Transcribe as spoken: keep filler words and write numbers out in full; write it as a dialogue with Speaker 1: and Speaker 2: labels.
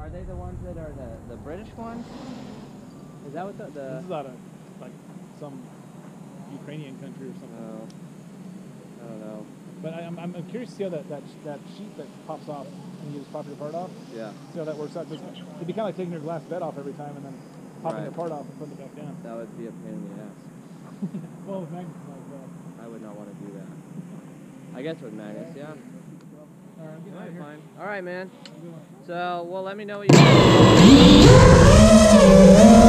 Speaker 1: are they the ones that are the, the British ones? Is that what the... the
Speaker 2: this is out of, like, some Ukrainian country or something.
Speaker 1: No. I don't know.
Speaker 2: But I, I'm, I'm curious to see how that, that, that sheet that pops off when you just pop your part off.
Speaker 1: Yeah.
Speaker 2: See how that works out. Just, it'd be kind of like taking your glass bed off every time and then popping
Speaker 1: Right.
Speaker 2: your part off and putting it back down.
Speaker 1: That would be a pain in the ass.
Speaker 2: Well, with magnets like that.
Speaker 1: I would not want to do that. I guess with magnets, yeah.
Speaker 2: All right, I'm getting out of here.
Speaker 1: Fine. All right, man.
Speaker 2: Have a good one.
Speaker 1: So, well, let me know what you